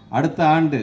அடுத்த ஆண்டு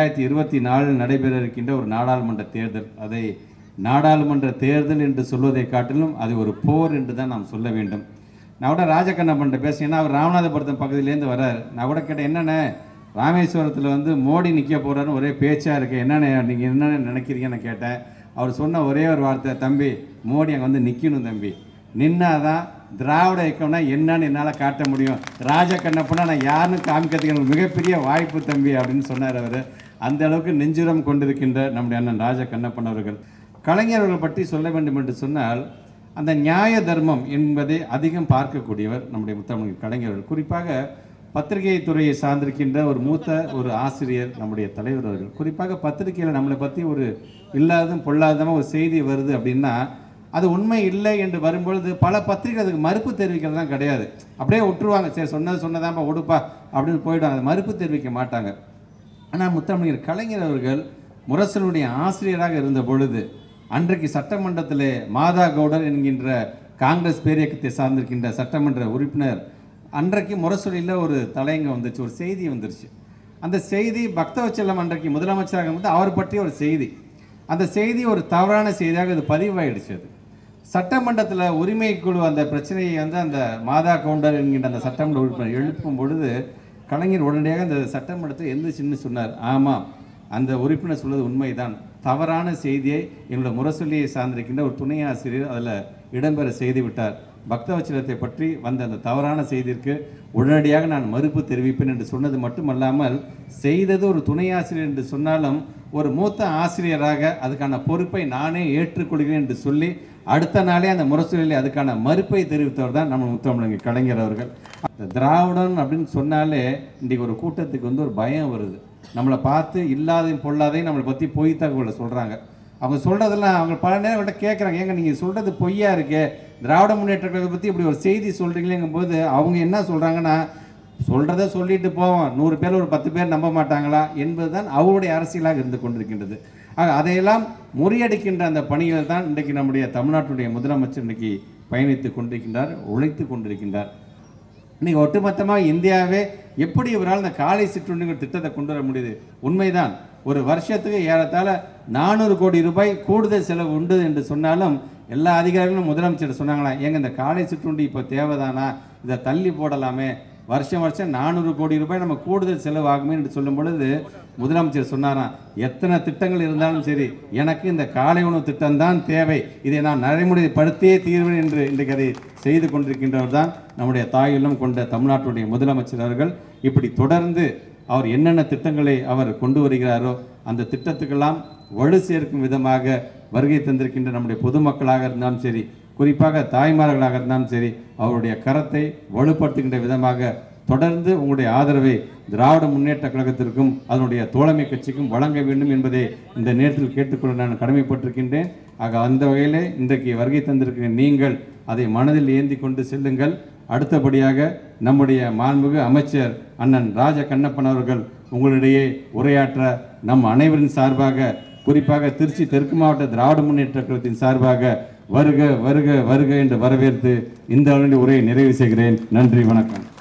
2024 நடைபெற இருக்கின்ற ஒரு நாடாளுமன்ற தேர்தல். அதை நாடாளுமன்ற தேர்தல் என்று சொல்வதை காட்டிலும் அது ஒரு போர் என்று தான் நாம் சொல்ல வேண்டும். நான் கூட ராஜகண்ணப்பன்ட்ட பேசினேன்னா, அவர் ராமநாதபுரத்தம் பகுதியிலேருந்து வர்றார். நான் கூட கேட்டேன், என்னென்ன ராமேஸ்வரத்தில் மோடி நிற்க போகிறான்னு ஒரே பேச்சாக இருக்கு, என்னென்ன நீங்கள் என்னென்ன நினைக்கிறீங்கன்னு கேட்டேன். அவர் சொன்ன ஒரே ஒரு வார்த்தை, தம்பி மோடி அங்கே நிற்கணும் தம்பி, நின்னாதான் திராவிட இயக்கம்னா என்னன்னு என்னால் காட்ட முடியும். ராஜகண்ணப்பனா நான் யாருன்னு காமிக்கிறதுக்கு எனக்கு மிகப்பெரிய வாய்ப்பு தம்பி அப்படின்னு சொன்னார் அவர். அந்த அளவுக்கு நெஞ்சுரம் கொண்டிருக்கின்ற நம்முடைய அண்ணன் ராஜகண்ணப்பன் அவர்கள். கலைஞர்கள் பற்றி சொல்ல வேண்டும் என்று சொன்னால், அந்த நியாய தர்மம் என்பதை அதிகம் பார்க்கக்கூடியவர் நம்முடைய முத்தமிழ் கலைஞர்கள். குறிப்பாக பத்திரிகை துறையை சார்ந்திருக்கின்ற ஒரு மூத்த ஒரு ஆசிரியர் நம்முடைய தலைவர் அவர்கள். குறிப்பாக பத்திரிகையில் நம்மளை பற்றி ஒரு இல்லாததும் பொல்லாதமாக ஒரு செய்தி வருது அப்படின்னா, அது உண்மை இல்லை என்று வரும்பொழுது பல பத்திரிகை அதுக்கு மறுப்பு தெரிவிக்கிறதுலாம் கிடையாது, அப்படியே விட்டுருவாங்க. சரி சொன்னதாப்பா ஒடுப்பா அப்படின்னு போயிடுவாங்க, அது மறுப்பு தெரிவிக்க மாட்டாங்க. ஆனால் முத்தமிழர் கலைஞர் அவர்கள் முரசனுடைய ஆசிரியராக இருந்த பொழுது, அன்றைக்கு சட்டமன்றத்தில் மாதா கவுடர் என்கின்ற காங்கிரஸ் பேரியக்கத்தை சார்ந்திருக்கின்ற சட்டமன்ற உறுப்பினர், அன்றைக்கு முரசொலியில் ஒரு தலையங்கம் வந்துச்சு, ஒரு செய்தி வந்துருச்சு. அந்த செய்தி பக்தவச்சலம் அன்றைக்கு முதலமைச்சராக வந்து அவர் பற்றிய ஒரு செய்தி. அந்த செய்தி ஒரு தவறான செய்தியாக இது பதிவாயிடுச்சு. அது சட்டமன்றத்தில் உரிமை குழு அந்த பிரச்சனையை வந்து அந்த மாதா கவுண்டர் என்கின்ற அந்த சட்டமன்ற உறுப்பினர் எழுப்பும் பொழுது, கலைஞர் உடனடியாக அந்த சட்டமன்றத்தில் எந்திரிச்சுன்னு சொன்னார், ஆமாம் அந்த உறுப்பினர் சொல்வது உண்மைதான், தவறான செய்தியை என்னோட முரசொலியை சார்ந்திருக்கின்ற ஒரு துணை ஆசிரியர் அதில் இடம்பெற செய்து விட்டார். பக்தவச்சலத்தை பற்றி வந்த அந்த தவறான செய்திற்கு உடனடியாக நான் மறுப்பு தெரிவிப்பேன் என்று சொன்னது மட்டுமல்லாமல், செய்தது ஒரு துணை ஆசிரியர் என்று சொன்னாலும் ஒரு மூத்த ஆசிரியராக அதுக்கான பொறுப்பை நானே ஏற்றுக்கொள்கிறேன் என்று சொல்லி அடுத்த நாளே அந்த முரசொலியில் அதுக்கான மறுப்பை தெரிவித்தவர் தான் நம்ம முத்தமிழர் கலைஞர் அவர்கள். திராவிடன் அப்படின்னு சொன்னாலே இன்றைக்கு ஒரு கூட்டத்துக்கு வந்து ஒரு பயம் வருது. நம்மளை பார்த்து இல்லாதையும் பொல்லாதையும் நம்மளை பற்றி பொய் தகவலை சொல்கிறாங்க. அவங்க சொல்கிறதெல்லாம் அவங்க பல நேரம் கிட்ட கேட்குறாங்க, ஏங்க நீங்கள் சொல்கிறது பொய்யா இருக்கே, திராவிட முன்னேற்ற கழகத்தை பற்றி இப்படி ஒரு செய்தி சொல்கிறீங்களேங்கும் போது அவங்க என்ன சொல்கிறாங்கன்னா, சொல்கிறத சொல்லிட்டு போவோம், 100 பேர் ஒரு 10 பேர் நம்ப மாட்டாங்களா என்பது தான் அவருடைய அரசியலாக இருந்து கொண்டிருக்கின்றது. அதையெல்லாம் முறியடிக்கின்ற அந்த பணிகள் தான் இன்றைக்கு நம்முடைய தமிழ்நாட்டுடைய முதலமைச்சர் இன்றைக்கி பயணித்து கொண்டிருக்கின்றார், உழைத்து கொண்டிருக்கின்றார். இன்றைக்கி ஒட்டுமொத்தமாக இந்தியாவே எப்படி இவரால் இந்த காலை சிற்றுண்டிங்கிற திட்டத்தை கொண்டு வர முடியுது? உண்மைதான், ஒரு வருஷத்துக்கு ஏறத்தாழ 400 கோடி ரூபாய் கூடுதல் செலவு உண்டு என்று சொன்னாலும் எல்லா அதிகாரிகளும் முதலமைச்சர் சொன்னாங்களா, ஏங்க இந்த காலை சிற்றுண்டி இப்போ தேவைதானா, இதை தள்ளி போடலாமே, வருஷம் 400 கோடி ரூபாய் நம்ம கூடுதல் செலவாகுமே என்று சொல்லும் பொழுது முதலமைச்சர் சொன்னாராம், எத்தனை திட்டங்கள் இருந்தாலும் சரி எனக்கு இந்த காலை உணவு திட்டம் தான் தேவை, இதை நான் நடைமுறைப்படுத்தியே தீர்வேன் என்று இன்றைக்கு அதை செய்து கொண்டிருக்கின்றவர் தான் நம்முடைய தாயுள்ளம் கொண்ட தமிழ்நாட்டுடைய முதலமைச்சர் அவர்கள். இப்படி தொடர்ந்து அவர் என்னென்ன திட்டங்களை அவர் கொண்டு வருகிறாரோ அந்த திட்டத்துக்கெல்லாம் வலு சேர்க்கும் விதமாக வருகை தந்திருக்கின்ற நம்முடைய பொதுமக்களாக இருந்தாலும் சரி, குறிப்பாக தாய்மார்களாக இருந்தாலும் சரி, அவருடைய கரத்தை வலுப்படுத்துகின்ற விதமாக தொடர்ந்து உங்களுடைய ஆதரவை திராவிட முன்னேற்ற கழகத்திற்கும் அதனுடைய தோழமை கட்சிக்கும் வழங்க வேண்டும் என்பதை இந்த நேரத்தில் கேட்டுக்கொள்ள நான் கடமைப்பட்டிருக்கின்றேன். ஆக அந்த வகையிலே இன்றைக்கு வருகை தந்திருக்கிற நீங்கள் அதை மனதில் ஏந்தி கொண்டு செல்லுங்கள். அடுத்தபடியாக நம்முடைய மாண்புமிகு அமைச்சர் அண்ணன் ராஜ கண்ணப்பன் அவர்கள் உங்களிடையே உரையாற்ற நம் அனைவரின் சார்பாக, குறிப்பாக திருச்சி தெற்கு மாவட்ட திராவிட முன்னேற்ற கழகத்தின் சார்பாக வருக வருக வருக என்று வரவேற்று இந்த உரையை நிறைவு செய்கிறேன். நன்றி, வணக்கம்.